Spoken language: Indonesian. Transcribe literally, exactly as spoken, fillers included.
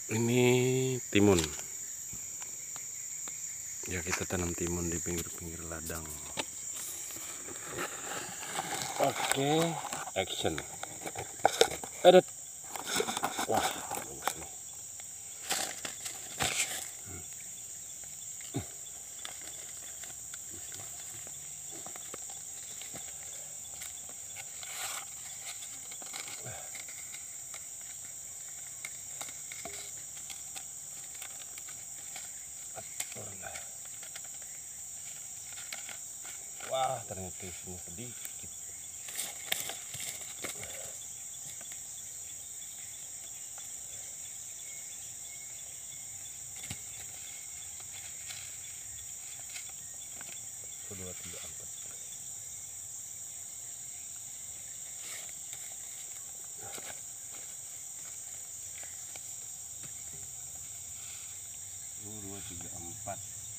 Ini timun. Ya, kita tanam timun di pinggir-pinggir ladang. Oke, action. Adat. Wah, bagus nih. Wah, ternyata isinya sedikit. Dua, tiga, empat. Dua, tiga, empat.